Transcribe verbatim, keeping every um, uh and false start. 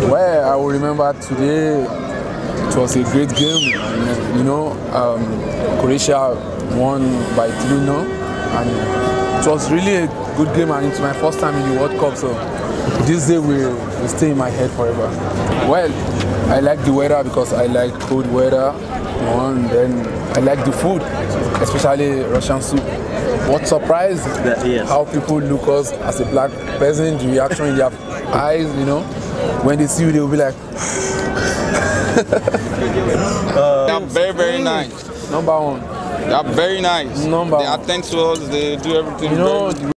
Well, I will remember today. It was a great game. You know, um, Croatia won by three nil, and it was really a good game. And it's my first time in the World Cup, so this day will, will stay in my head forever. Well, I like the weather because I like cold weather. One, then I like the food, especially Russian soup. What surprised? That, yes. How people look us as a black person, the reaction in their eyes, you know. When they see you, they will be like. uh, They're very, very nice. Number one. They're very nice. Number they one. attend to us, they do everything. You know, very